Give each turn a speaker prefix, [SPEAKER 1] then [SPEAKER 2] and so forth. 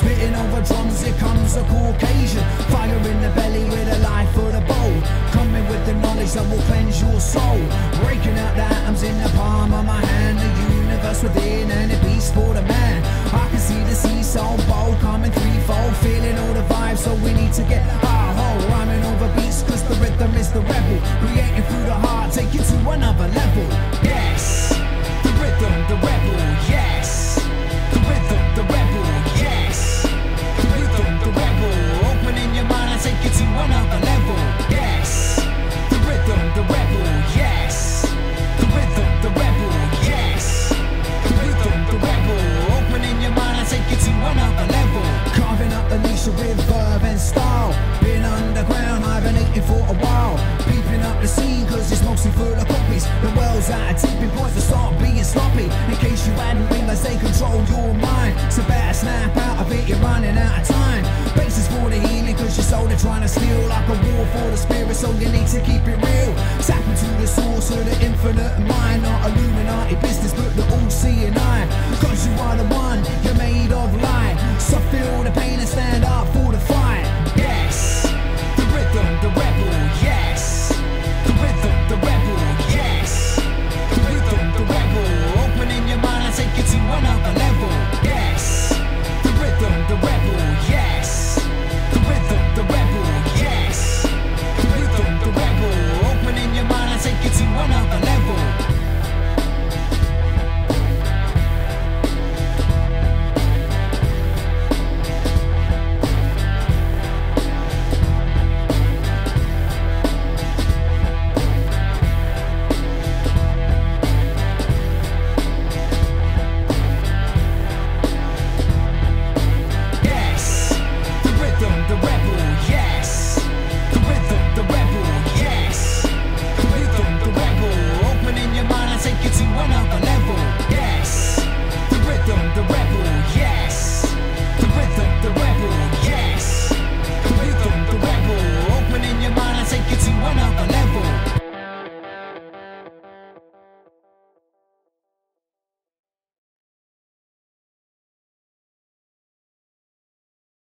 [SPEAKER 1] Spitting over drums, here comes a Caucasian. Fire in the belly with a life for the bowl. Coming with the knowledge that will cleanse your soul. Breaking out the atoms in the palm of my hand. The universe within and it beats for the man. I can see the seesaw bowl coming threefold. Feeling all the vibes, so we need to get our whole. Rhyming over beats, cause the rhythm is the rebel. Creating through the heart, take you to another level. Yes, the rhythm, the rebel, yes. The rhythm, the rebel, yes. The rhythm, the rebel. Opening your mind and take you to another level. Yes, the rhythm, the rebel, yes. The rhythm, the rebel, yes. The rhythm, the rebel. Opening your mind and take you to another level. Carving up the niche with verve and style. Been underground, hibernating for a while. Peeping up the scene cause it's mostly full of copies. The world's at a tipping point to start being sloppy. In case you hadn't realized they control your mind, so better snap out of it, you're running out of time. Basis for the healing cause your soul they're trying to steal. Like a war for the spirit, so you need to keep it real. Tap into the source of the infinite mind, not Illuminati